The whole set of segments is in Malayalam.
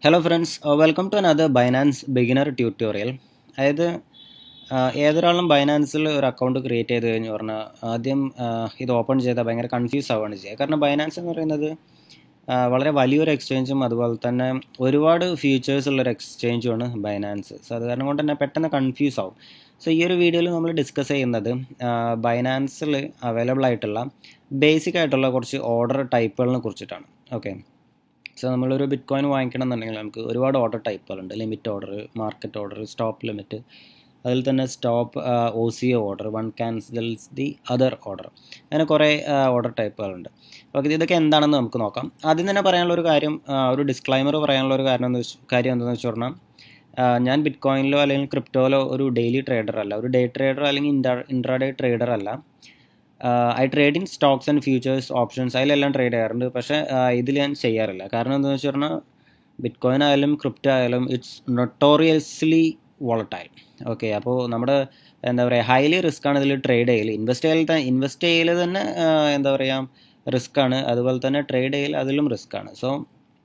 Hello friends, welcome to another Binance beginner tutorial. അതായത് ഏതൊരാളും ബൈനാൻസിൽ ഒരു അക്കൗണ്ട് ക്രിയേറ്റ് ചെയ്ത് കഴിഞ്ഞ് പറഞ്ഞാൽ ആദ്യം ഇത് ഓപ്പൺ ചെയ്താൽ ഭയങ്കര കൺഫ്യൂസ് ആവുകയാണ് ചെയ്യുക. കാരണം ബൈനാൻസ് എന്ന് പറയുന്നത് വളരെ വലിയൊരു എക്സ്ചേഞ്ചും അതുപോലെ തന്നെ ഒരുപാട് ഫീച്ചേഴ്സ് ഉള്ളൊരു എക്സ്ചേഞ്ചുമാണ് ബൈനാൻസ്. സോ അത് കാരണം കൊണ്ട് തന്നെ പെട്ടെന്ന് കൺഫ്യൂസ് ആവും. സോ ഈ ഒരു വീഡിയോയിൽ നമ്മൾ ഡിസ്കസ് ചെയ്യുന്നത് ബൈനാൻസിൽ അവൈലബിൾ ആയിട്ടുള്ള ബേസിക് ആയിട്ടുള്ള കുറച്ച് ഓർഡർ ടൈപ്പുകളെ കുറിച്ചിട്ടാണ്. ഓക്കെ, സോ നമ്മളൊരു ബിറ്റ് കോയിൻ വാങ്ങിക്കണം എന്നുണ്ടെങ്കിൽ നമുക്ക് ഒരുപാട് ഓർഡർ ടൈപ്പുകളുണ്ട്. Limit order, market order, stop limit, അതിൽ തന്നെ stop OCO order, one cancels the other order, അങ്ങനെ കുറേ ഓർഡർ ടൈപ്പുകളുണ്ട്. ഓക്കെ, ഇതൊക്കെ എന്താണെന്ന് നമുക്ക് നോക്കാം. ആദ്യം തന്നെ പറയാനുള്ള ഒരു കാര്യം, ഒരു ഡിസ്ക്ലൈമർ പറയാനുള്ള ഒരു കാര്യം എന്താണെന്ന് വെച്ച് പറഞ്ഞാൽ, ഞാൻ ബിറ്റ് കോയിനിലോ അല്ലെങ്കിൽ ക്രിപ്റ്റോയിലോ ഒരു ഡെയിലി ട്രേഡർ അല്ല, ഒരു ഡേ ട്രേഡർ അല്ലെങ്കിൽ ഇൻട്രാഡേ ട്രേഡർ അല്ല. I trade in stocks and futures, options, അതിലെല്ലാം ട്രേഡ് ചെയ്യാറുണ്ട്. പക്ഷേ ഇതിൽ ഞാൻ ചെയ്യാറില്ല. കാരണം എന്താണെന്ന് വെച്ച് പറഞ്ഞാൽ ബിറ്റ് കോയിൻ ആയാലും ക്രിപ്റ്റോ ആയാലും ഇറ്റ്സ് നൊട്ടോറിയസ്ലി വോളട്ടൈൽ. ഓക്കെ, അപ്പോൾ നമ്മുടെ എന്താ പറയുക, ഹൈലി റിസ്ക് ആണ് ഇതിൽ ട്രേഡ് ചെയ്യൽ. ഇൻവെസ്റ്റ് ചെയ്യൽ തന്നെ എന്താ പറയുക റിസ്ക് ആണ്. അതുപോലെ തന്നെ ട്രേഡ് ചെയ്യൽ അതിലും റിസ്ക് ആണ്. സോ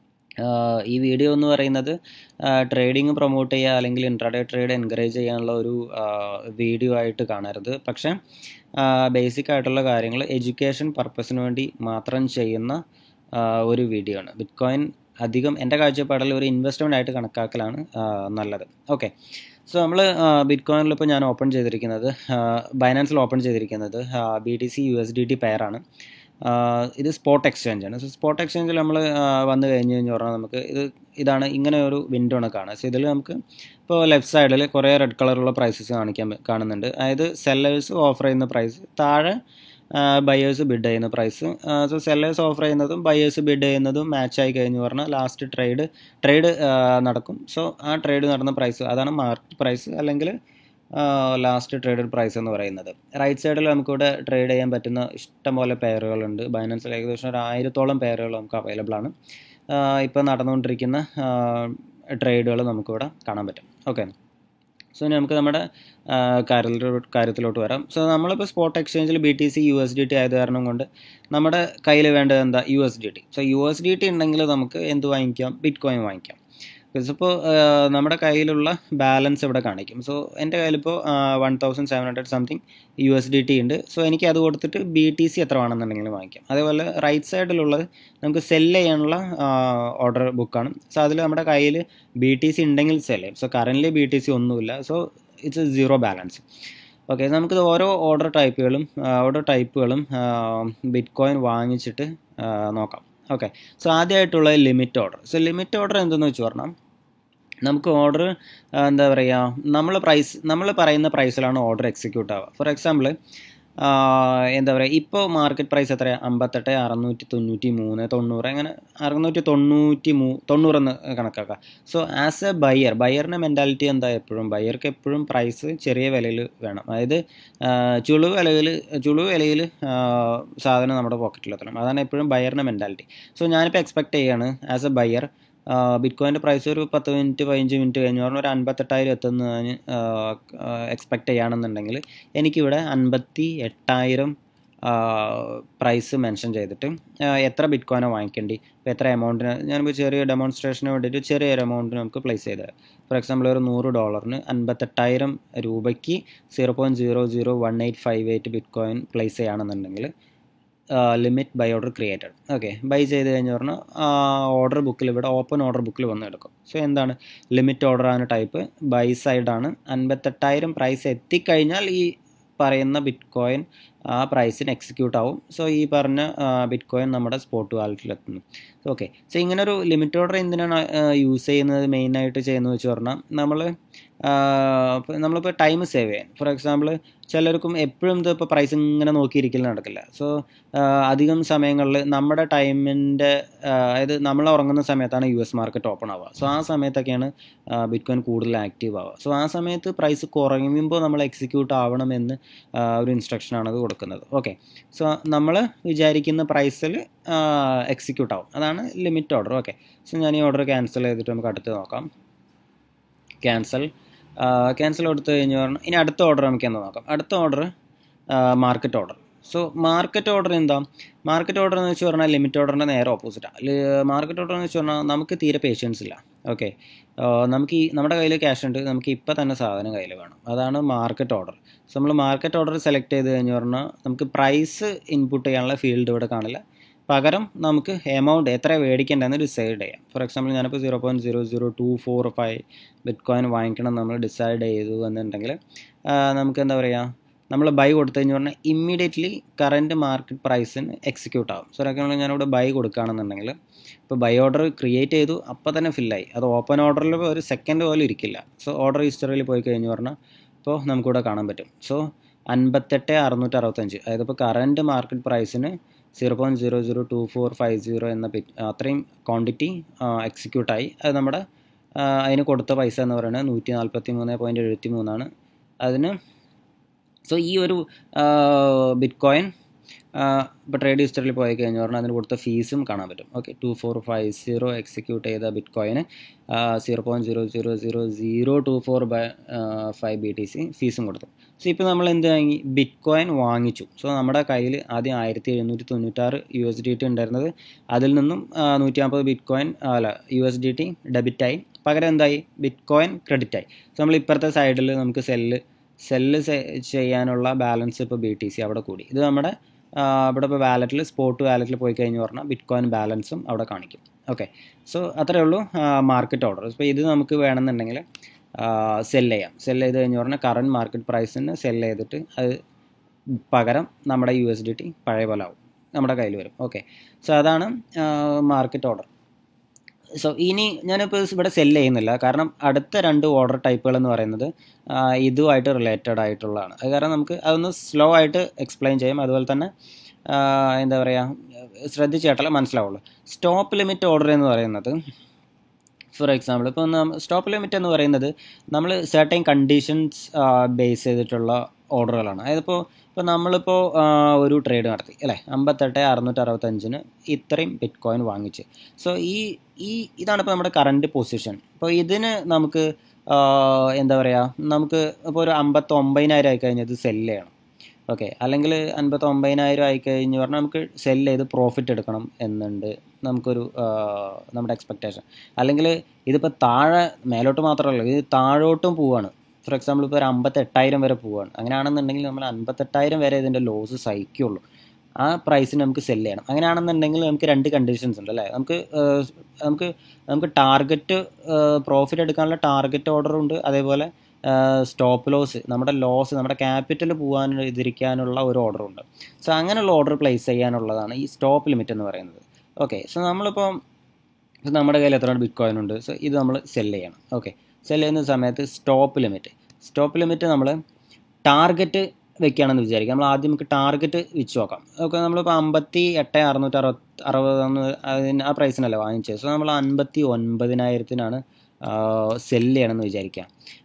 ഈ വീഡിയോ എന്ന് പറയുന്നത് ട്രേഡിങ് പ്രൊമോട്ട് ചെയ്യുക അല്ലെങ്കിൽ ഇൻട്രാഡേ ട്രേഡ് എൻകറേജ് ചെയ്യാനുള്ള ഒരു വീഡിയോ ആയിട്ട് കാണരുത്. പക്ഷേ ബേസിക് ആയിട്ടുള്ള കാര്യങ്ങൾ എഡ്യൂക്കേഷൻ പർപ്പസിന് വേണ്ടി മാത്രം ചെയ്യുന്ന ഒരു വീഡിയോ ആണ്. ബിറ്റ് കോയിൻ അധികം എൻ്റെ കാഴ്ചപ്പാടിൽ ഒരു ഇൻവെസ്റ്റ്മെൻ്റ് ആയിട്ട് കണക്കാക്കലാണ് നല്ലത്. ഓക്കെ, സോ നമ്മൾ ബിറ്റ് കോയിനിൽ ഇപ്പോൾ ഞാൻ ഓപ്പൺ ചെയ്തിരിക്കുന്നത്, ബൈനാൻസിൽ ഓപ്പൺ ചെയ്തിരിക്കുന്നത് BTC USDT പെയറാണ്. ഇത് സ്പോട്ട് എക്സ്ചേഞ്ചാണ്. സോ സ്പോട്ട് എക്സ്ചേഞ്ചിൽ നമ്മൾ വന്നു കഴിഞ്ഞ് പറഞ്ഞാൽ നമുക്ക് ഇതാണ് ഇങ്ങനെ ഒരു വിൻഡോ ആണ് കാണുക. സോ ഇതിൽ നമുക്ക് ഇപ്പോൾ ലെഫ്റ്റ് സൈഡിൽ കുറേ റെഡ് കളറുള്ള പ്രൈസസ് കാണുന്നുണ്ട്. അതായത് സെല്ലേഴ്സ് ഓഫർ ചെയ്യുന്ന പ്രൈസ്, താഴെ ബയേഴ്സ് ബിഡ് ചെയ്യുന്ന പ്രൈസ്. സോ സെല്ലേഴ്സ് ഓഫർ ചെയ്യുന്നതും ബയേഴ്സ് ബിഡ് ചെയ്യുന്നതും മാച്ച് ആയി കഴിഞ്ഞ് പറഞ്ഞാൽ ലാസ്റ്റ് ട്രേഡ് നടക്കും. സോ ആ ട്രേഡ് നടന്ന പ്രൈസ് അതാണ് മാർക്കറ്റ് പ്രൈസ് അല്ലെങ്കിൽ ലാസ്റ്റ് ട്രേഡഡ് പ്രൈസ് എന്ന് പറയുന്നത്. റൈറ്റ് സൈഡിൽ നമുക്കിവിടെ ട്രേഡ് ചെയ്യാൻ പറ്റുന്ന ഇഷ്ടംപോലെ പെയറുകളുണ്ട്. ബൈനാൻസിൽ ഏകദേശം ഒരു 1000-ഓളം പെയറുകൾ നമുക്ക് അവൈലബിൾ ആണ്. ഇപ്പോൾ നടന്നുകൊണ്ടിരിക്കുന്ന ട്രേഡുകൾ നമുക്കിവിടെ കാണാൻ പറ്റും. ഓക്കെ, സോ നമുക്ക് നമ്മുടെ കാര്യത്തിലോട്ട് വരാം. സോ നമ്മളിപ്പോൾ സ്പോട്ട് എക്സ്ചേഞ്ചിൽ BTC USDT ആയത് കാരണം കൊണ്ട് നമ്മുടെ കയ്യിൽ വേണ്ടത് എന്താ? USDT. സോ USDT ഉണ്ടെങ്കിൽ നമുക്ക് എന്ത് വാങ്ങിക്കാം? ബിറ്റ് കോയിൻ വാങ്ങിക്കാം. ഇപ്പോൾ നമ്മുടെ കയ്യിലുള്ള ബാലൻസ് ഇവിടെ കാണിക്കും. സോ എൻ്റെ കയ്യിലിപ്പോൾ 1700 സംതിങ് USDT ഉണ്ട്. സോ എനിക്ക് അത് കൊടുത്തിട്ട് BTC എത്ര വേണമെന്നുണ്ടെങ്കിലും വാങ്ങിക്കാം. അതേപോലെ റൈറ്റ് സൈഡിലുള്ളത് നമുക്ക് സെല്ല് ചെയ്യാനുള്ള ഓർഡർ ബുക്കാണ്. സോ അതിൽ നമ്മുടെ കയ്യിൽ BTC ഉണ്ടെങ്കിൽ സെല് ചെയ്യും. സോ കറൻ്റ്ലി BTC ഒന്നുമില്ല. So it's a zero balance. Okay, നമുക്കിത് ഓരോ ഓർഡർ ടൈപ്പുകളും ബിറ്റ് കോയിൻ വാങ്ങിച്ചിട്ട് നോക്കാം. ഓക്കെ, സോ ആദ്യമായിട്ടുള്ള limit order. So limit order എന്തെന്ന് വെച്ച് പറഞ്ഞാൽ നമുക്ക് ഓർഡർ എന്താ പറയുക, നമ്മൾ പറയുന്ന പ്രൈസിലാണ് ഓർഡർ എക്സിക്യൂട്ട് ആവുക. ഫോർ എക്സാമ്പിൾ എന്താ പറയുക, ഇപ്പോൾ മാർക്കറ്റ് പ്രൈസ് എത്രയാണ്? 58,693, 90, അങ്ങനെ 690 എന്ന് കണക്കാക്കാം. സോ ആസ് എ ബയ്യറിൻ്റെ മെൻറ്റാലിറ്റി എന്താ? ബയ്യർക്ക് എപ്പോഴും പ്രൈസ് ചെറിയ വിലയിൽ വേണം. അതായത് ചുളിവ് വിലയിൽ സാധനം നമ്മുടെ പോക്കറ്റിലെത്തണം. അതാണ് എപ്പോഴും ബയ്യറിൻ്റെ മെൻറ്റാലിറ്റി. സോ ഞാനിപ്പോൾ എക്സ്പെക്ട് ചെയ്യാണ് ആസ് എ ബയ്യർ, ബിറ്റ് കോയിൻ്റെ പ്രൈസ് ഒരു 10-15 മിനിറ്റ് കഴിഞ്ഞ് പറഞ്ഞാൽ ഒരു 58,000 എത്തുന്നതിന് എക്സ്പെക്റ്റ് ചെയ്യുകയാണെന്നുണ്ടെങ്കിൽ എനിക്കിവിടെ 58,000 പ്രൈസ് മെൻഷൻ ചെയ്തിട്ട് എത്ര ബിറ്റ് കോയിനാണ് വാങ്ങിക്കേണ്ടി, ഇപ്പോൾ എത്ര എമൗണ്ടിന്, ഞാനിപ്പോൾ ചെറിയ ഡെമോൺസ്ട്രേഷന് വേണ്ടിയിട്ട് ചെറിയൊരു എമൗണ്ടിന് നമുക്ക് പ്ലേസ് ചെയ്തത്. ഫോർ എക്സാമ്പിൾ ഒരു $100 58,000 രൂപയ്ക്ക് 0.001858 ബിറ്റ് കോയിൻ പ്ലേസ് ചെയ്യുകയാണെന്നുണ്ടെങ്കിൽ limit buy order created. Okay, buy ചെയ്ത് കഴിഞ്ഞ് പറഞ്ഞാൽ ഓർഡർ ബുക്കിൽ ഇവിടെ ഓപ്പൺ ഓർഡർ ബുക്കിൽ വന്ന് എടുക്കും. സോ എന്താണ്? ലിമിറ്റ് ഓർഡർ ആണ് ടൈപ്പ്, ബൈ സൈഡാണ്. 58,000 പ്രൈസ് എത്തിക്കഴിഞ്ഞാൽ ഈ പറയുന്ന ബിറ്റ് കോയിൻ ആ പ്രൈസിന് എക്സിക്യൂട്ട് ആവും. സോ ഈ പറഞ്ഞ ബിറ്റ് കോയിൻ നമ്മുടെ സ്പോട്ട് വാലറ്റിൽ എത്തുന്നു. ഓക്കെ, സോ ഇങ്ങനൊരു ലിമിറ്റ് ഓർഡർ എന്തിനാണ് യൂസ് ചെയ്യുന്നത്, മെയിനായിട്ട് ചെയ്യുന്നത് വെച്ച് പറഞ്ഞാൽ നമ്മളിപ്പോൾ ടൈം സേവ് ചെയ്യാൻ. ഫോർ എക്സാമ്പിൾ ചിലർക്കും എപ്പോഴും ഇപ്പോൾ പ്രൈസ് ഇങ്ങനെ നോക്കിയിരിക്കൽ നടക്കില്ല. സോ അധികം സമയങ്ങളിൽ നമ്മുടെ ടൈമിൻ്റെ, അതായത് നമ്മൾ ഉറങ്ങുന്ന സമയത്താണ് US മാർക്കറ്റ് ഓപ്പൺ ആവുക. സോ ആ സമയത്തൊക്കെയാണ് ബിറ്റ് കോയിൻ കൂടുതൽ ആക്റ്റീവ് ആവുക. സോ ആ സമയത്ത് പ്രൈസ് കുറയുമ്പോൾ നമ്മൾ എക്സിക്യൂട്ട് ആവണമെന്ന് ഒരു ഇൻസ്ട്രക്ഷനാണ് അത് കൊടുക്കുന്നത്. ഓക്കെ, സോ നമ്മൾ വിചാരിക്കുന്ന പ്രൈസിൽ എക്സിക്യൂട്ട് ആവും. അതാണ് ലിമിറ്റ് ഓർഡർ. ഓക്കെ, സോ ഞാൻ ഈ ഓർഡർ ക്യാൻസൽ ചെയ്തിട്ട് നമുക്ക് അടുത്ത് നോക്കാം. ക്യാൻസൽ കൊടുത്തു കഴിഞ്ഞ് പറഞ്ഞാൽ ഇനി അടുത്ത ഓർഡർ നമുക്ക് എന്താ നോക്കാം. അടുത്ത order market order. So market order എന്താ? മാർക്കറ്റ് ഓർഡർ എന്ന് വെച്ച് പറഞ്ഞാൽ ലിമിറ്റ് ഓർഡറിൻ്റെ നേരെ ഓപ്പോസിറ്റാണ്. മാർക്കറ്റ് ഓർഡർ എന്ന് വെച്ച് പറഞ്ഞാൽ നമുക്ക് തീരെ പേഷ്യൻസ് ഇല്ല. ഓക്കെ, നമുക്ക് ഈ നമ്മുടെ കയ്യിൽ ക്യാഷ് ഉണ്ട്, നമുക്ക് ഇപ്പോൾ തന്നെ സാധനം കയ്യിൽ വേണം. അതാണ് മാർക്കറ്റ് ഓർഡർ. സോ നമ്മൾ മാർക്കറ്റ് ഓർഡർ സെലക്ട് ചെയ്ത് കഴിഞ്ഞ് പറഞ്ഞാൽ നമുക്ക് പ്രൈസ് ഇൻപുട്ട് ചെയ്യാനുള്ള ഫീൽഡ് ഇവിടെ കാണില്ല. പകരം നമുക്ക് എമൗണ്ട് എത്ര മേടിക്കേണ്ടതെന്ന് ഡിസൈഡ് ചെയ്യാം. ഫോർ എക്സാമ്പിൾ ഞാനിപ്പോൾ 0.00245 ബിറ്റ് കോയിൻ വാങ്ങിക്കണം നമ്മൾ ഡിസൈഡ് ചെയ്തു എന്നുണ്ടെങ്കിൽ നമുക്ക് എന്താ പറയുക, നമ്മൾ ബൈ കൊടുത്തു കഴിഞ്ഞ് പറഞ്ഞാൽ ഇമ്മീഡിയറ്റ്ലി കറൻറ്റ് മാർക്കറ്റ് പ്രൈസിന് എക്സിക്യൂട്ട് ആവും. സോ ഒരാൾക്ക് ഞാനിവിടെ ബൈ കൊടുക്കുകയാണെന്നുണ്ടെങ്കിൽ ഇപ്പോൾ ബൈ ഓർഡർ ക്രിയേറ്റ് ചെയ്തു, അപ്പോൾ തന്നെ ഫില്ലായി. അത് ഓപ്പൺ ഓർഡറിൽ ഒരു സെക്കൻഡ് പോലും ഇരിക്കില്ല. സോ ഓർഡർ ഹിസ്റ്ററിയിൽ പോയി കഴിഞ്ഞ് പറഞ്ഞാൽ ഇപ്പോൾ നമുക്കിവിടെ കാണാൻ പറ്റും. സോ 58,665, അതായത് ഇപ്പോൾ കറൻറ്റ് മാർക്കറ്റ് പ്രൈസിന് 0.002450 എന്ന അത്രയും ക്വാണ്ടിറ്റി എക്സിക്യൂട്ടായി. അത് നമ്മുടെ അതിന് കൊടുത്ത പൈസ എന്ന് പറയുന്നത് 143.73 അതിന്. സോ ഈ ഒരു ബിറ്റ് കോയിൻ ഇപ്പോൾ ട്രേഡ് ഹിസ്റ്ററിൽ പോയി കഴിഞ്ഞ് പറഞ്ഞാൽ അതിന് കൊടുത്ത ഫീസും കാണാൻ പറ്റും. ഓക്കെ, 2450 എക്സിക്യൂട്ട് ചെയ്ത ബിറ്റ് കോയിന് 0.000024/5 BTC ഫീസും കൊടുത്തു. സോ ഇപ്പോൾ നമ്മൾ എന്ത് വാങ്ങി? ബിറ്റ് കോയിൻ വാങ്ങിച്ചു. സോ നമ്മുടെ കയ്യിൽ ആദ്യം 1796 USDT ഉണ്ടായിരുന്നത്, അതിൽ നിന്നും 150 ബിറ്റ് കോയിൻ USDT ഡെബിറ്റായി. പകരം എന്തായി? Bit coin ക്രെഡിറ്റായി. സോ നമ്മൾ ഇപ്പുറത്തെ സൈഡിൽ നമുക്ക് സെല്ല് ചെയ്യാനുള്ള ബാലൻസ് ഇപ്പോൾ BTC അവിടെ കൂടി. ഇത് നമ്മുടെ ഇവിടെ ഇപ്പോൾ വാലറ്റിൽ സ്പോട്ട് വാലറ്റിൽ പോയി കഴിഞ്ഞ് പറഞ്ഞാൽ ബിറ്റ് കോയിൻ ബാലൻസും അവിടെ കാണിക്കും. ഓക്കെ, സോ അത്രയേ ഉള്ളൂ മാർക്കറ്റ് ഓർഡർ. ഇപ്പോൾ ഇത് നമുക്ക് വേണമെന്നുണ്ടെങ്കിൽ സെല്ല് ചെയ്യാം. സെല്ല് ചെയ്ത് കഴിഞ്ഞ് പറഞ്ഞാൽ കറൻറ്റ് മാർക്കറ്റ് പ്രൈസിന് സെല്ല് ചെയ്തിട്ട് അത് പകരം നമ്മുടെ USDT പഴയ പോലെ ആവും, നമ്മുടെ കയ്യിൽ വരും. ഓക്കെ, സോ അതാണ് മാർക്കറ്റ് ഓർഡർ. സോ ഇനി ഞാനിപ്പോൾ ഇവിടെ സെല്ല് ചെയ്യുന്നില്ല, കാരണം അടുത്ത 2 ഓർഡർ ടൈപ്പുകൾ എന്ന് പറയുന്നത് ഇതുമായിട്ട് റിലേറ്റഡ് ആയിട്ടുള്ളതാണ്. അത് കാരണം നമുക്ക് അതൊന്ന് സ്ലോ ആയിട്ട് എക്സ്പ്ലെയിൻ ചെയ്യും. അതുപോലെ തന്നെ എന്താ പറയുക, ശ്രദ്ധിച്ച് കേട്ടാലേ മനസ്സിലാവുള്ളൂ. സ്റ്റോപ്പ് ലിമിറ്റ് ഓർഡർ എന്ന് പറയുന്നത്, ഫോർ എക്സാമ്പിൾ ഇപ്പോൾ സ്റ്റോപ്പ് ലിമിറ്റ് എന്ന് പറയുന്നത് നമ്മൾ സർട്ടൈൻ കണ്ടീഷൻസ് ബേസ് ചെയ്തിട്ടുള്ള ഓർഡറുകളാണ്. അതായത് ഇപ്പോൾ നമ്മളിപ്പോൾ ഒരു ട്രേഡ് നടത്തി അല്ലേ, 58,665 ഇത്രയും ബിറ്റ് കോയിൻ വാങ്ങിച്ച്. സോ ഇതാണിപ്പോൾ നമ്മുടെ കറൻറ്റ് പൊസിഷൻ. ഇപ്പോൾ ഇതിന് നമുക്ക് എന്താ പറയുക, നമുക്ക് ഇപ്പോൾ ഒരു 59,000 ആയിക്കഴിഞ്ഞാൽ ഇത് സെല്ല് ചെയ്യണം. ഓക്കെ, അല്ലെങ്കിൽ 59,000 ആയിക്കഴിഞ്ഞ് പറഞ്ഞാൽ നമുക്ക് സെല്ല് ചെയ്ത് പ്രോഫിറ്റ് എടുക്കണം എന്നുണ്ട് നമുക്കൊരു നമ്മുടെ എക്സ്പെക്റ്റേഷൻ. അല്ലെങ്കിൽ ഇതിപ്പോൾ മേലോട്ട് മാത്രമല്ല, ഇത് താഴോട്ടും പോവുകയാണ്. ഫോർ എക്സാമ്പിൾ ഇപ്പോൾ ഒരു 58,000 വരെ പോവുകയാണ്. അങ്ങനെയാണെന്നുണ്ടെങ്കിൽ നമ്മൾ 58,000 വരെ ഇതിൻ്റെ ലോസ് സഹിക്കുള്ളൂ. ആ പ്രൈസിന് നമുക്ക് സെല്ല് ചെയ്യണം. അങ്ങനെയാണെന്നുണ്ടെങ്കിൽ നമുക്ക് 2 കണ്ടീഷൻസ് ഉണ്ട് അല്ലേ. നമുക്ക് ടാർഗറ്റ് പ്രോഫിറ്റ് എടുക്കാനുള്ള ടാർഗറ്റ് ഓർഡറുണ്ട്, അതേപോലെ സ്റ്റോപ്പ് ലോസ്, നമ്മുടെ ക്യാപിറ്റൽ പോകാതിരിക്കാനുള്ള ഒരു ഓർഡറുണ്ട്. സോ അങ്ങനെയുള്ള ഓർഡർ പ്ലേസ് ചെയ്യാനുള്ളതാണ് ഈ സ്റ്റോപ്പ് ലിമിറ്റ് എന്ന് പറയുന്നത്. ഓക്കെ, സോ നമ്മളിപ്പോൾ നമ്മുടെ കയ്യിൽ എത്ര ബിറ്റ് കോയിൻ ഉണ്ട്, സോ ഇത് നമ്മൾ സെല്ല് ചെയ്യണം. ഓക്കെ, സെല്ല് ചെയ്യുന്ന സമയത്ത് സ്റ്റോപ്പ് ലിമിറ്റ് നമ്മൾ ടാർഗറ്റ് വെക്കുകയാണെന്ന് വിചാരിക്കുക. നമ്മൾ ആദ്യം നമുക്ക് ടാർഗറ്റ് വെച്ച് നോക്കാം. ഓക്കെ, നമ്മളിപ്പോൾ 58,660 ആ പ്രൈസിനല്ല വാങ്ങിച്ചത്. സോ നമ്മൾ 59,000 സെല്ല് ചെയ്യണമെന്ന് വിചാരിക്കുക.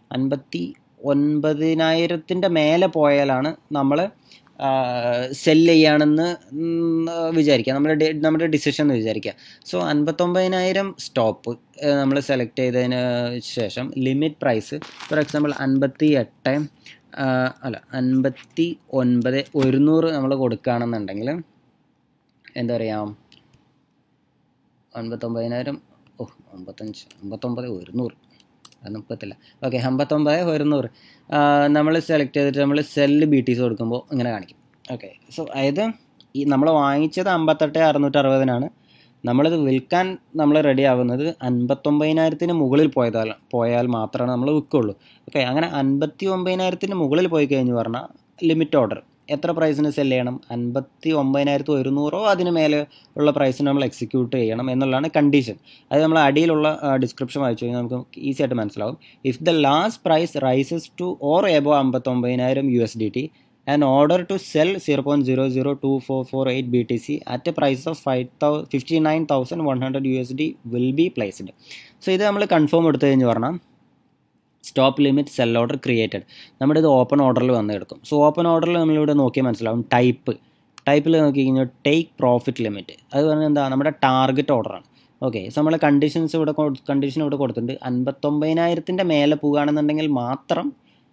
59,000 മേലെ പോയാലാണ് നമ്മൾ സെല്ല് ചെയ്യുകയാണെന്ന് വിചാരിക്കുക, നമ്മുടെ ഡിസിഷൻ എന്ന് വിചാരിക്കുക. സോ 59,000 സ്റ്റോപ്പ് നമ്മൾ സെലക്ട് ചെയ്തതിന് ശേഷം ലിമിറ്റ് പ്രൈസ് ഫോർ എക്സാമ്പിൾ 59,100 നമ്മൾ കൊടുക്കുകയാണെന്നുണ്ടെങ്കിൽ എന്താ പറയുക, 59,000 59,100 അത് പറ്റില്ല. ഓക്കെ, 59,100 നമ്മൾ സെലക്ട് ചെയ്തിട്ട് നമ്മൾ സെല്ല് BTC കൊടുക്കുമ്പോൾ ഇങ്ങനെ കാണിക്കും. ഓക്കെ, സോ അതായത് നമ്മൾ വാങ്ങിച്ചത് 58,660 നമ്മളിത് വിൽക്കാൻ നമ്മൾ റെഡി ആവുന്നത് 59,000 മുകളിൽ പോയാൽ മാത്രമാണ് നമ്മൾ വിൽക്കുള്ളൂ. ഓക്കെ, അങ്ങനെ 59,000 മുകളിൽ പോയി കഴിഞ്ഞ് പറഞ്ഞാൽ ലിമിറ്റ് ഓർഡർ എത്ര പ്രൈസിന് സെല്ല് ചെയ്യണം? 59,100 അതിന് മേലെ ഉള്ള പ്രൈസിന് നമ്മൾ എക്സിക്യൂട്ട് ചെയ്യണം എന്നുള്ളതാണ് കണ്ടീഷൻ. അത് നമ്മൾ അടിയിലുള്ള ഡിസ്ക്രിപ്ഷൻ വായിച്ചു കഴിഞ്ഞാൽ നമുക്ക് ഈസി ആയിട്ട് മനസ്സിലാവും. If the last price rises to or above 59,000 USDT and order to sell 0.002448 BTC at a price of 59,100 USD will be placed. So ഇത് നമ്മൾ കൺഫേം എടുത്തു കഴിഞ്ഞ് പറഞ്ഞാൽ stop limit sell order created. നമ്മുടെ ഇത് ഓപ്പൺ ഓർഡറിൽ വന്ന് എടുക്കും. സോ ഓപ്പൺ ഓർഡറിൽ നമ്മളിവിടെ നോക്കിയാൽ മനസ്സിലാവും. ടൈപ്പിൽ നോക്കി കഴിഞ്ഞാൽ ടേക്ക് പ്രോഫിറ്റ് ലിമിറ്റ്, അത് പറഞ്ഞാൽ എന്താ, നമ്മുടെ ടാർഗറ്റ് ഓർഡറാണ്. ഓക്കെ, സോ നമ്മൾ കണ്ടീഷൻ ഇവിടെ കൊടുത്തിട്ടുണ്ട്. 59,000 മേലെ പോകുകയാണെന്നുണ്ടെങ്കിൽ മാത്രം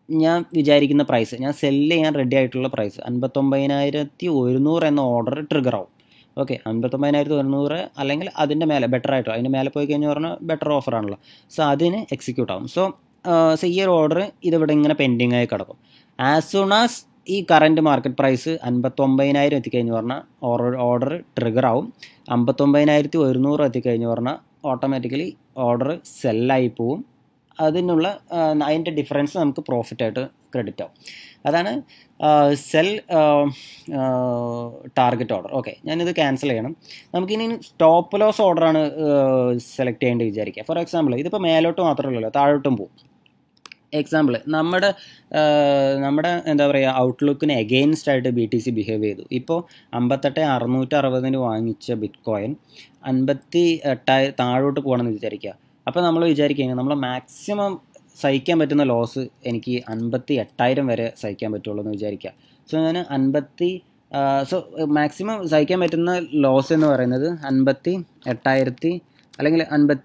ഞാൻ വിചാരിക്കുന്ന പ്രൈസ്, ഞാൻ സെല്ല് ചെയ്യാൻ റെഡി ആയിട്ടുള്ള പ്രൈസ് 59,100 എന്ന ഓർഡർ ട്രിഗർ ആവും. ഓക്കെ, 59,100 അല്ലെങ്കിൽ അതിൻ്റെ മേലെ ബെറ്റർ ആയിട്ടോ, അതിൻ്റെ മേലെ പോയി കഴിഞ്ഞാൽ പറഞ്ഞാൽ ബെറ്റർ ഓഫറാണല്ലോ. സോ അതിന് എക്സിക്യൂട്ട് ആവും. സോ ഈ ഒരു ഓർഡർ ഇതിവിടെ ഇങ്ങനെ പെൻഡിങ് ആയി കിടക്കും. ആസ് സൂൺ ആസ് ഈ കറൻറ്റ് മാർക്കറ്റ് പ്രൈസ് 59,000 എത്തിക്കഴിഞ്ഞ് പറഞ്ഞാൽ ഓർഡർ ട്രിഗർ ആവും. 59,100 എത്തിക്കഴിഞ്ഞ് പറഞ്ഞാൽ ഓട്ടോമാറ്റിക്കലി ഓർഡർ സെല്ലായി പോവും. അതിൻ്റെ ഡിഫറൻസ് നമുക്ക് പ്രോഫിറ്റായിട്ട് ക്രെഡിറ്റ് ആവും. അതാണ് സെൽ ടാർഗറ്റ് ഓർഡർ. ഓക്കെ, ഞാനിത് ക്യാൻസൽ ചെയ്യണം. നമുക്കിനി സ്റ്റോപ്പ് ലോസ് ഓർഡറാണ് സെലക്ട് ചെയ്യേണ്ടത് വിചാരിക്കുക. ഫോർ എക്സാമ്പിൾ ഇതിപ്പോൾ മേലോട്ട് മാത്രമല്ലല്ലോ, താഴോട്ടും പോകും. എക്സാമ്പിൾ നമ്മുടെ എന്താ പറയുക, ഔട്ട്ലുക്കിന് എഗെയിൻസ്റ്റ് ആയിട്ട് BTC ബിഹേവ് ചെയ്തു. ഇപ്പോൾ 58,660 വാങ്ങിച്ച ബിറ്റ് കോയിൻ 58 താഴോട്ട് പോകണമെന്ന് വിചാരിക്കുക. അപ്പോൾ നമ്മൾ വിചാരിക്കുക നമ്മൾ മാക്സിമം സഹിക്കാൻ പറ്റുന്ന ലോസ് എനിക്ക് 58,000 വരെ സഹിക്കാൻ പറ്റുള്ളൂ എന്ന് വിചാരിക്കുക. സോ ഞാൻ മാക്സിമം സഹിക്കാൻ പറ്റുന്ന ലോസ് എന്ന് പറയുന്നത് 58,000 അല്ലെങ്കിൽ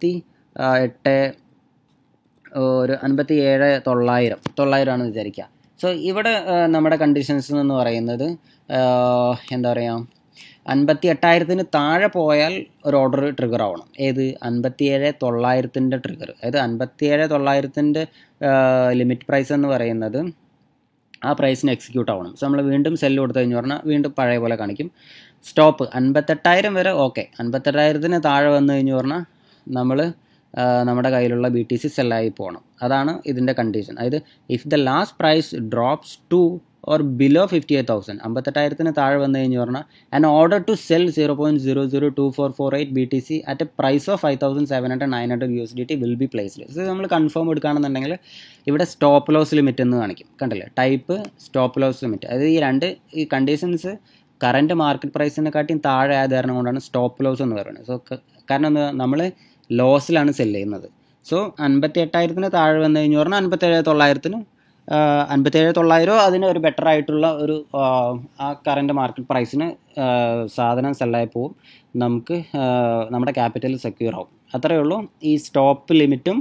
57,900 ആണെന്ന് വിചാരിക്കുക. സോ ഇവിടെ നമ്മുടെ കണ്ടീഷൻസ് എന്ന് പറയുന്നത് എന്താ പറയുക, 58,000 താഴെ പോയാൽ ഒരു ഓർഡർ ട്രിഗർ ആവണം. ഏത് 57,900 ട്രിഗർ, അതായത് 57,900 ലിമിറ്റ് പ്രൈസ് എന്ന് പറയുന്നത് ആ പ്രൈസിന് എക്സിക്യൂട്ട് ആവണം. സോ നമ്മൾ വീണ്ടും സെല്ല് കൊടുത്തു കഴിഞ്ഞ് പറഞ്ഞാൽ വീണ്ടും പഴയ പോലെ കാണിക്കും. സ്റ്റോപ്പ് 58,000 വരെ ഓക്കെ. 58,000 താഴെ വന്നു കഴിഞ്ഞ് പറഞ്ഞാൽ നമ്മൾ നമ്മുടെ കയ്യിലുള്ള BTC സെല്ലായി പോകണം. അതാണ് ഇതിൻ്റെ കണ്ടീഷൻ. അതായത് if the last price drops to or below 58,000, 58,000 താഴെ വന്നു കഴിഞ്ഞ് പറഞ്ഞാൽ an order to sell 0.002448 BTC at a price of 5,700-900 USDT will be placed. ഇത് നമ്മൾ കൺഫേം എടുക്കുകയാണെന്നുണ്ടെങ്കിൽ ഇവിടെ സ്റ്റോപ്പ് ലോസ് ലിമിറ്റ് എന്ന് കാണിക്കും. കണ്ടില്ലേ, ടൈപ്പ് സ്റ്റോപ്പ് ലോസ് ലിമിറ്റ്. അതായത് ഈ കണ്ടീഷൻസ് കറൻറ്റ് മാർക്കറ്റ് പ്രൈസിനെക്കാട്ടിയും താഴെ ആയ കാരണം കൊണ്ടാണ് സ്റ്റോപ്പ് ലോസ് എന്ന് പറയുന്നത്. സോ കാരണം നമ്മൾ ലോസിലാണ് സെല്ല് ചെയ്യുന്നത്. സോ 58,000 താഴെ വന്നു കഴിഞ്ഞ് പറഞ്ഞാൽ 57,900 അതിന് ഒരു ബെറ്റർ ആയിട്ടുള്ള ഒരു ആ കറൻറ്റ് മാർക്കറ്റ് പ്രൈസിന് സാധനം സെല്ലായി പോവും. നമുക്ക് നമ്മുടെ ക്യാപിറ്റൽ സെക്യൂർ ആവും. അത്രയേ ഉള്ളൂ. ഈ സ്റ്റോപ്പ് ലിമിറ്റ്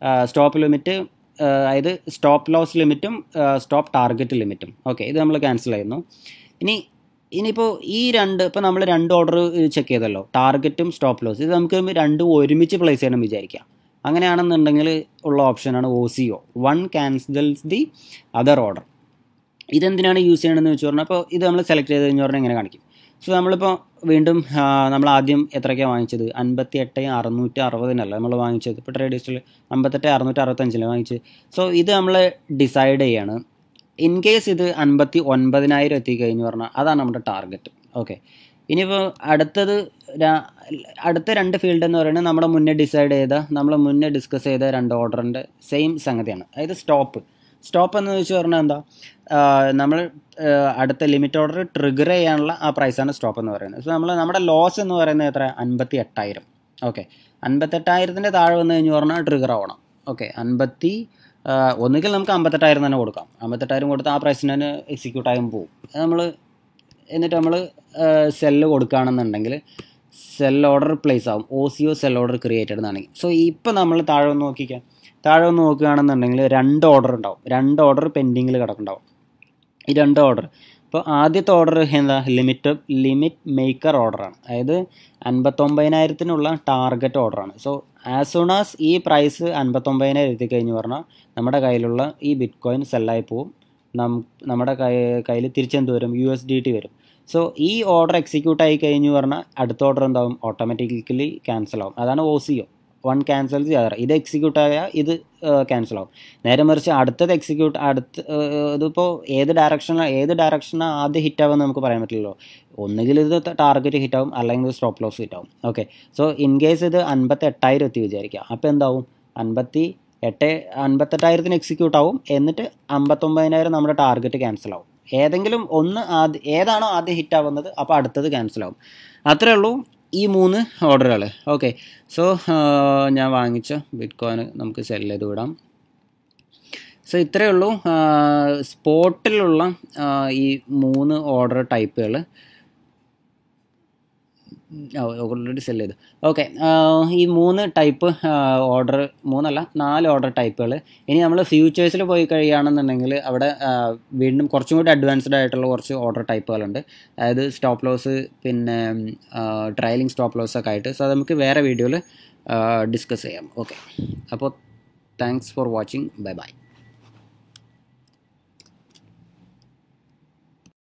അതായത് സ്റ്റോപ്പ് ലോസ് ലിമിറ്റും സ്റ്റോപ്പ് ടാർഗറ്റ് ലിമിറ്റും. ഓക്കെ, ഇത് നമ്മൾ ക്യാൻസൽ ചെയ്യുന്നു. ഇനിയിപ്പോൾ ഇപ്പോൾ നമ്മൾ 2 ഓർഡർ ചെക്ക് ചെയ്തല്ലോ, ടാർഗറ്റും സ്റ്റോപ്പ് ലോസ്. ഇത് നമുക്ക് രണ്ടും ഒരുമിച്ച് പ്ലേസ് ചെയ്യണം വിചാരിക്കാം. അങ്ങനെയാണെന്നുണ്ടെങ്കിൽ ഉള്ള ഓപ്ഷനാണ് OCO, one cancels the other order. ഇതെന്തിനാണ് യൂസ് ചെയ്യണമെന്ന് വെച്ച് പറഞ്ഞാൽ, അപ്പോൾ ഇത് നമ്മൾ സെലക്ട് ചെയ്ത് കഴിഞ്ഞ് പറഞ്ഞാൽ എങ്ങനെ കാണിക്കും. സോ നമ്മളിപ്പോൾ വീണ്ടും നമ്മൾ ആദ്യം എത്രയ്ക്കാണ് വാങ്ങിച്ചത്, 58,660 നമ്മൾ വാങ്ങിച്ചത്. ഇപ്പോൾ ട്രേഡ് ലിസ്റ്റിൽ 58,665 വാങ്ങിച്ചത്. സോ ഇത് നമ്മൾ ഡിസൈഡ് ചെയ്യാണ്. ഇൻ കേസ് ഇത് 59,000 എത്തിക്കഴിഞ്ഞ് പറഞ്ഞാൽ അതാണ് നമ്മുടെ ടാർഗറ്റ്. ഓക്കെ, ഇനിയിപ്പോൾ അടുത്ത 2 ഫീൽഡ് എന്ന് പറയുന്നത് നമ്മൾ മുന്നേ ഡിസ്കസ് ചെയ്ത 2 ഓർഡറിൻ്റെ സെയിം സംഗതിയാണ്. അതായത് സ്റ്റോപ്പ് എന്ന് വെച്ച് പറഞ്ഞാൽ എന്താ, നമ്മൾ അടുത്ത ലിമിറ്റ് ഓർഡർ ട്രിഗർ ചെയ്യാനുള്ള ആ പ്രൈസാണ് സ്റ്റോപ്പ് എന്ന് പറയുന്നത്. സോ നമ്മുടെ ലോസ് എന്ന് പറയുന്നത് എത്ര, 58,000. ഓക്കെ, 58,000 താഴെ വന്നു കഴിഞ്ഞ് പറഞ്ഞാൽ ട്രിഗർ ആവണം. ഓക്കെ, ഒന്നുകിൽ നമുക്ക് 58,000 തന്നെ കൊടുക്കാം. 58,000 കൊടുത്ത് ആ പ്രൈസിന് തന്നെ എക്സിക്യൂട്ട് ആയും പോകും. എന്നിട്ട് നമ്മൾ സെല്ല് കൊടുക്കുകയാണെന്നുണ്ടെങ്കിൽ സെൽ ഓർഡർ പ്ലേസ് ആവും. OCO സെൽ ഓർഡർ ക്രിയേറ്റഡ് എന്നാണെങ്കിൽ. സോ ഇപ്പോൾ നമ്മൾ താഴെ ഒന്ന് നോക്കുകയാണെന്നുണ്ടെങ്കിൽ 2 ഓർഡർ ഉണ്ടാവും. 2 ഓർഡർ പെൻഡിങ്ങിൽ കിടക്കുന്നുണ്ടാവും. ഈ 2 ഓർഡർ, ഇപ്പോൾ ആദ്യത്തെ ഓർഡർ എന്താ, ലിമിറ്റ് മേക്കർ ഓർഡറാണ്. അതായത് 59,000 ടാർഗറ്റ് ഓർഡറാണ്. സോ ആസ് സൂൺ ആസ് ഈ പ്രൈസ് 59,000 എത്തിക്കഴിഞ്ഞ് പറഞ്ഞാൽ നമ്മുടെ കയ്യിലുള്ള ഈ ബിറ്റ് കോയിൻ സെല്ലായി പോവും. നമ്മുടെ കയ്യിൽ തിരിച്ചെന്ത് വരും, USDT വരും. സോ ഈ ഓർഡർ എക്സിക്യൂട്ട് ആയി കഴിഞ്ഞ് പറഞ്ഞാൽ അടുത്ത ഓർഡർ എന്താവും, ഓട്ടോമാറ്റിക്കലി ക്യാൻസൽ ആവും. അതാണ് OCO, വൺ ക്യാൻസൽ ചെയ്യാറ്. ഇത് എക്സിക്യൂട്ട് ആയാൽ ഇത് ക്യാൻസൽ ആവും. നേരെ മറിച്ച് ഇതിപ്പോൾ ഏത് ഡയറക്ഷനാണ് ആദ്യം ഹിറ്റാവുമെന്ന് നമുക്ക് പറയാൻ പറ്റില്ലല്ലോ. ഒന്നുകിൽ ഇത് ടാർഗറ്റ് ഹിറ്റാവും, അല്ലെങ്കിൽ സ്റ്റോപ്പ് ലോസ് ഹിറ്റാവും. ഓക്കെ, സോ ഇൻ കേസ് ഇത് 58,000 എത്തി വിചാരിക്കുക. അപ്പോൾ എന്താവും, 58,000 എക്സിക്യൂട്ട് ആവും. എന്നിട്ട് 59,000 നമ്മുടെ ടാർഗറ്റ് ക്യാൻസൽ ആവും. ഏതെങ്കിലും ഒന്ന് ഏതാണോ ആദ്യം ഹിറ്റ് ആവുന്നത് അപ്പോൾ അടുത്തത് ക്യാൻസൽ ആവും. അത്രേ ഉള്ളൂ ഈ 3 ഓർഡറുകൾ. ഓക്കെ, സോ ഞാൻ വാങ്ങിച്ച ബിറ്റ് കോയിൻ നമുക്ക് സെല് ചെയ്ത് വിടാം. സോ ഇത്രയേ ഉള്ളൂ സ്പോട്ടിലുള്ള ഈ 3 ഓർഡർ ടൈപ്പുകൾ. ഓൾറെഡി സെല് ചെയ്തു. ഓക്കെ, ഈ 3 ടൈപ്പ് ഓർഡർ, 3 അല്ല 4 ഓർഡർ ടൈപ്പുകൾ. ഇനി നമ്മൾ ഫ്യൂച്ചേഴ്സിൽ പോയി കഴിയുകയാണെന്നുണ്ടെങ്കിൽ അവിടെ വീണ്ടും കുറച്ചും കൂടി അഡ്വാൻസ്ഡ് ആയിട്ടുള്ള കുറച്ച് ഓർഡർ ടൈപ്പുകളുണ്ട്. അതായത് സ്റ്റോപ്പ് ലോസ്, പിന്നെ ട്രയലിംഗ് സ്റ്റോപ്പ് ലോസ് ഒക്കെ ആയിട്ട്. സോ അത് നമുക്ക് വേറെ വീഡിയോയിൽ ഡിസ്കസ് ചെയ്യാം. ഓക്കെ, അപ്പോൾ thanks for watching. Bye by.